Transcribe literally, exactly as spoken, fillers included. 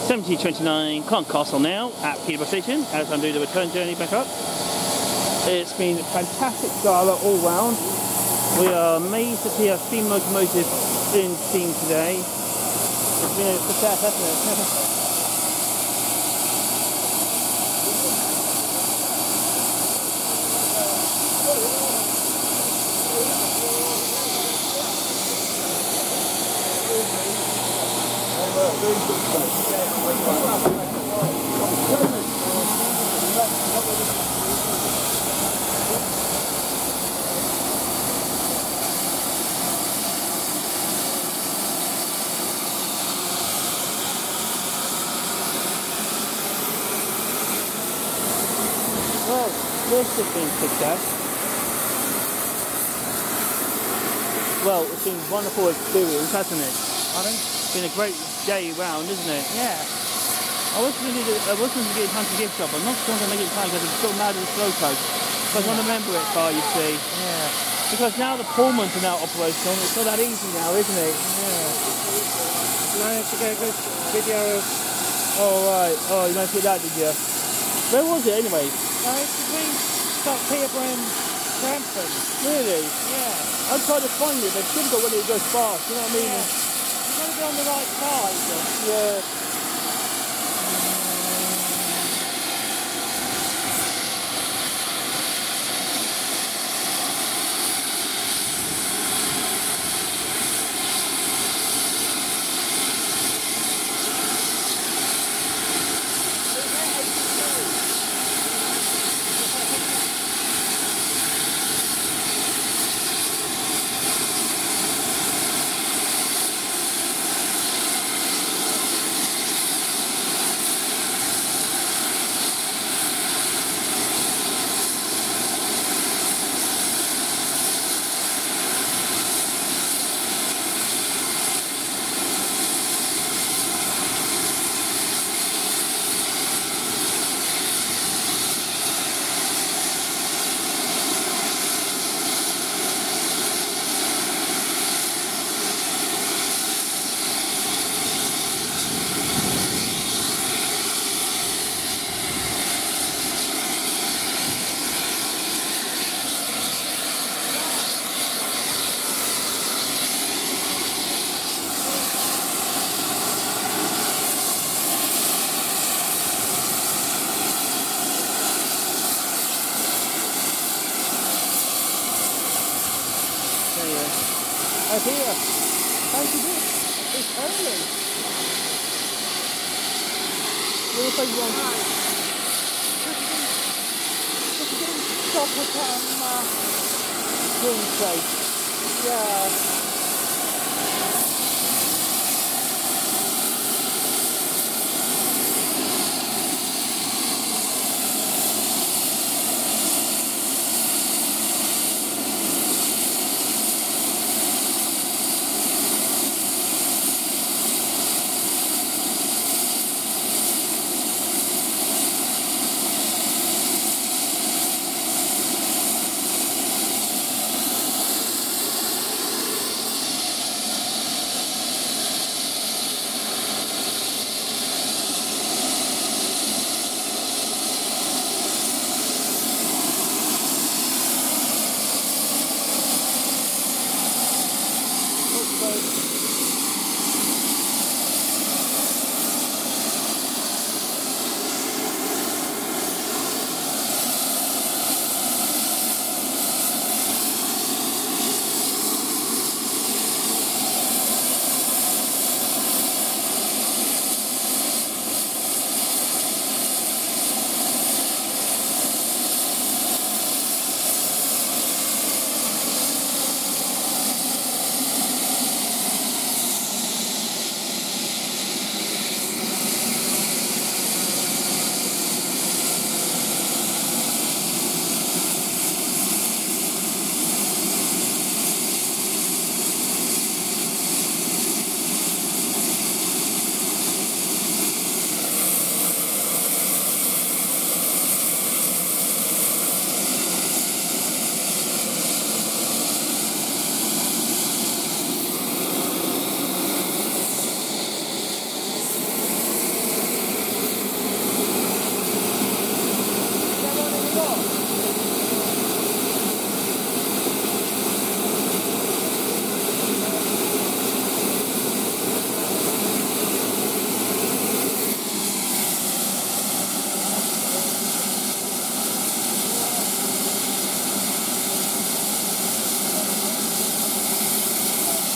seventeen twenty-nine Clon Castle now at Peterborough Station as I'm doing the return journey back up. It's been fantastic gala all round. We are amazed to see our steam locomotive in steam today. It's been a success, hasn't it? Well, this has been a success. Well, it's been a wonderful experience, hasn't it? Pardon? It's been a great day round, isn't it? Yeah. I wasn't going to do, I wasn't going to get time to gift shop. I'm not going to make it time because I'm still mad at the slow coach. So I want to remember it far, you see. Yeah. Because now the Pullmans are now operational. It's not that easy now, isn't it? Yeah. Managed to get a good video of... Oh, right. Oh, you managed to get that, did you? Where was it, anyway? No, it's between Stock Peterborough and Crampton. Really? Yeah. I'm trying to find it, but it's difficult when it goes fast, you know what I mean? Yeah. You've got to be on the right side. Yeah. Oh dear, thank you, dear. It's early. You want to say you want to... Just getting stop at um, uh, Green place. yeah.